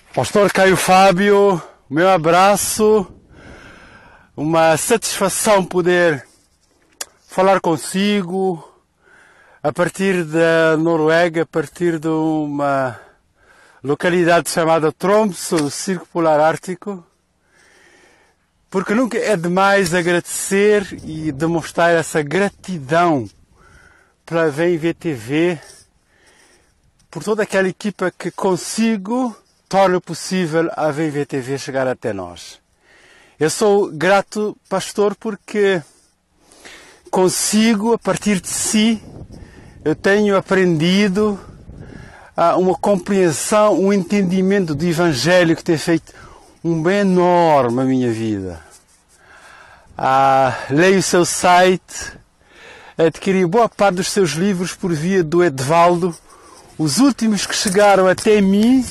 Pastor Caio Fábio, meu abraço, uma satisfação poder falar consigo a partir da Noruega, a partir de uma localidade chamada Tromsø, no Círculo Polar Ártico, porque nunca é demais agradecer e demonstrar essa gratidão pela VMVTV, por toda aquela equipa que consigo torna possível a VMVTV chegar até nós. Eu sou grato, pastor, porque consigo, a partir de si, eu tenho aprendido uma compreensão, um entendimento do Evangelho que tem feito um bem enorme à minha vida. Leio o seu site, adquiri boa parte dos seus livros por via do Edvaldo. Os últimos que chegaram até mim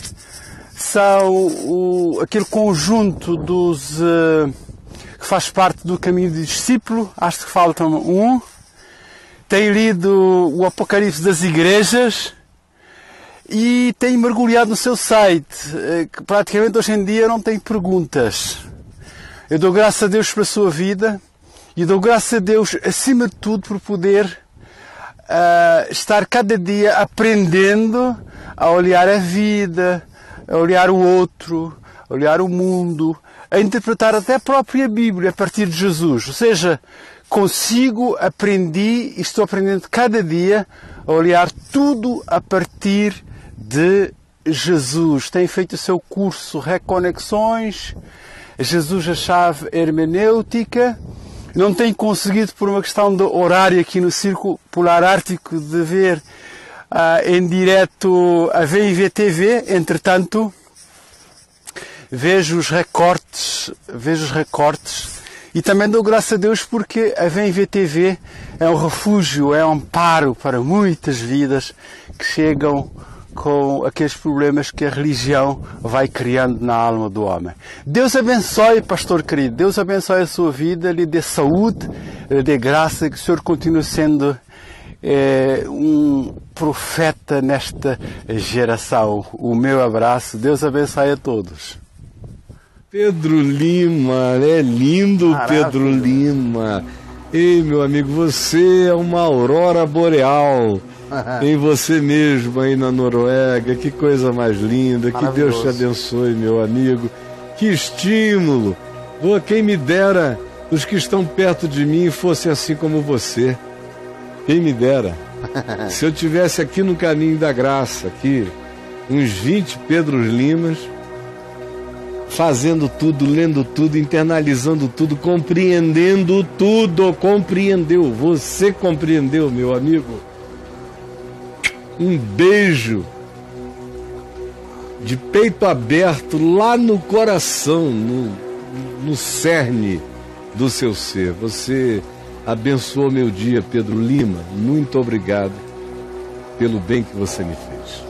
são aquele conjunto dos que faz parte do caminho de discípulo. Acho que falta um. Tenho lido o Apocalipse das Igrejas e tenho mergulhado no seu site, que praticamente hoje em dia não tem perguntas. Eu dou graças a Deus pela sua vida e dou graças a Deus, acima de tudo, por poder estar cada dia aprendendo a olhar a vida, a olhar o outro, a olhar o mundo, a interpretar até a própria Bíblia a partir de Jesus. Ou seja, aprendi e estou aprendendo cada dia a olhar tudo a partir de Jesus. Tenho feito o seu curso Reconexões, Jesus a chave hermenêutica. Não tenho conseguido, por uma questão de horário aqui no Círculo Polar Ártico, de ver em direto a VMVTV. Entretanto, vejo os recortes e também dou graças a Deus porque a VMVTV é um refúgio, é um amparo para muitas vidas que chegam com aqueles problemas que a religião vai criando na alma do homem. Deus abençoe, pastor querido, Deus abençoe a sua vida, lhe dê saúde, lhe dê graça, que o Senhor continue sendo um profeta nesta geração. O meu abraço, Deus abençoe a todos. Pedro Lima, é lindo. Maravilha. Pedro Lima. Ei, meu amigo, você é uma aurora boreal. Em você mesmo aí na Noruega, que coisa mais linda, que Deus te abençoe, meu amigo, que estímulo. Quem me dera os que estão perto de mim fossem assim como você, quem me dera. Se eu tivesse aqui no caminho da graça, aqui, uns 20 Pedros Limas, fazendo tudo, lendo tudo, internalizando tudo, compreendendo tudo, compreendeu, você compreendeu, meu amigo. Um beijo de peito aberto lá no coração, no cerne do seu ser. Você abençoou meu dia, Pedro Lima. Muito obrigado pelo bem que você me fez.